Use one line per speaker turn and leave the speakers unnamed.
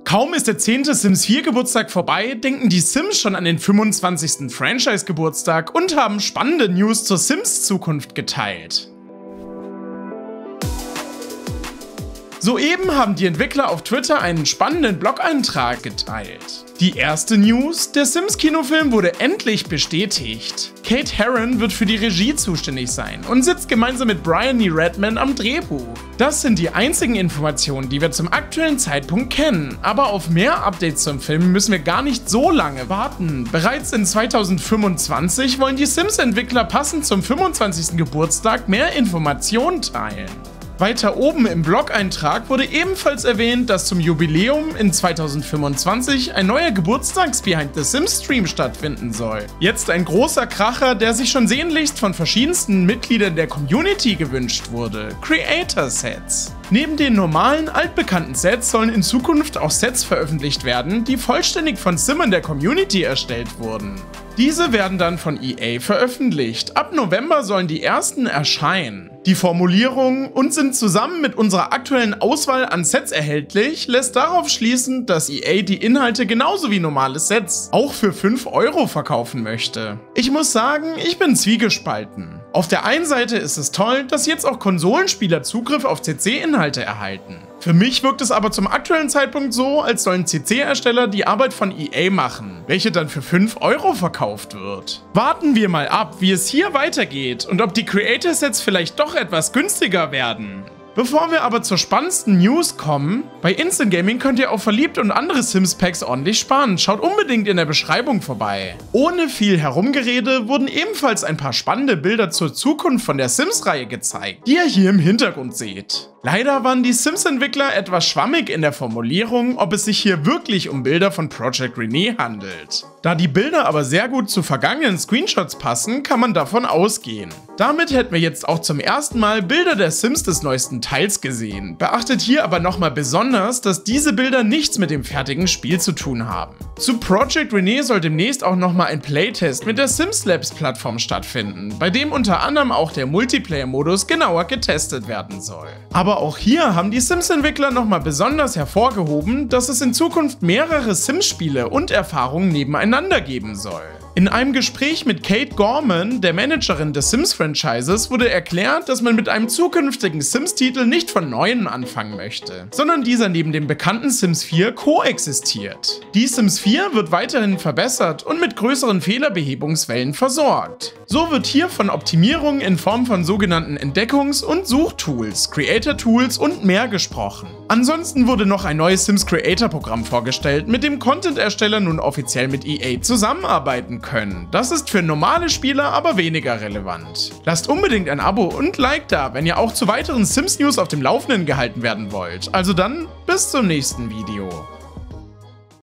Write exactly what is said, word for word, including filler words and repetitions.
Kaum ist der zehnte Sims vier Geburtstag vorbei, denken die Sims schon an den fünfundzwanzigsten Franchise-Geburtstag und haben spannende News zur Sims-Zukunft geteilt. Soeben haben die Entwickler auf Twitter einen spannenden Blog-Eintrag geteilt. Die erste News: Der Sims-Kinofilm wurde endlich bestätigt. Kate Herron wird für die Regie zuständig sein und sitzt gemeinsam mit Bryony Redman am Drehbuch. Das sind die einzigen Informationen, die wir zum aktuellen Zeitpunkt kennen, aber auf mehr Updates zum Film müssen wir gar nicht so lange warten. Bereits in zweitausendfünfundzwanzig wollen die Sims-Entwickler passend zum fünfundzwanzigsten Geburtstag mehr Informationen teilen. Weiter oben im Blog-Eintrag wurde ebenfalls erwähnt, dass zum Jubiläum in zweitausendfünfundzwanzig ein neuer Geburtstags-Behind-the-Sims-Stream stattfinden soll. Jetzt ein großer Kracher, der sich schon sehnlichst von verschiedensten Mitgliedern der Community gewünscht wurde: Creator-Sets. Neben den normalen, altbekannten Sets sollen in Zukunft auch Sets veröffentlicht werden, die vollständig von Simmern der Community erstellt wurden. Diese werden dann von E A veröffentlicht. Ab November sollen die ersten erscheinen. Die Formulierung „und sind zusammen mit unserer aktuellen Auswahl an Sets erhältlich" lässt darauf schließen, dass E A die Inhalte genauso wie normale Sets auch für fünf Euro verkaufen möchte. Ich muss sagen, ich bin zwiegespalten. Auf der einen Seite ist es toll, dass jetzt auch Konsolenspieler Zugriff auf C C-Inhalte erhalten. Für mich wirkt es aber zum aktuellen Zeitpunkt so, als sollen C C-Hersteller die Arbeit von E A machen, welche dann für fünf Euro verkauft wird. Warten wir mal ab, wie es hier weitergeht und ob die Creator-Sets vielleicht doch etwas günstiger werden. Bevor wir aber zur spannendsten News kommen: Bei Instant Gaming könnt ihr auf Verliebt und andere Sims-Packs ordentlich sparen. Schaut unbedingt in der Beschreibung vorbei. Ohne viel Herumgerede wurden ebenfalls ein paar spannende Bilder zur Zukunft von der Sims-Reihe gezeigt, die ihr hier im Hintergrund seht. Leider waren die Sims-Entwickler etwas schwammig in der Formulierung, ob es sich hier wirklich um Bilder von Project Renee handelt. Da die Bilder aber sehr gut zu vergangenen Screenshots passen, kann man davon ausgehen. Damit hätten wir jetzt auch zum ersten Mal Bilder der Sims des neuesten Teils gesehen. Beachtet hier aber nochmal besonders, dass diese Bilder nichts mit dem fertigen Spiel zu tun haben. Zu Project Renee soll demnächst auch nochmal ein Playtest mit der Sims Labs Plattform stattfinden, bei dem unter anderem auch der Multiplayer-Modus genauer getestet werden soll. Aber auch hier haben die Sims-Entwickler nochmal besonders hervorgehoben, dass es in Zukunft mehrere Sims-Spiele und Erfahrungen nebeneinander geben soll. In einem Gespräch mit Kate Gorman, der Managerin des Sims-Franchises, wurde erklärt, dass man mit einem zukünftigen Sims-Titel nicht von neuem anfangen möchte, sondern dieser neben dem bekannten Sims vier koexistiert. Die Sims vier wird weiterhin verbessert und mit größeren Fehlerbehebungswellen versorgt. So wird hier von Optimierungen in Form von sogenannten Entdeckungs- und Suchtools, Creator-Tools und mehr gesprochen. Ansonsten wurde noch ein neues Sims Creator-Programm vorgestellt, mit dem Content-Ersteller nun offiziell mit E A zusammenarbeiten können. Das ist für normale Spieler aber weniger relevant. Lasst unbedingt ein Abo und Like da, wenn ihr auch zu weiteren Sims-News auf dem Laufenden gehalten werden wollt. Also dann, bis zum nächsten Video.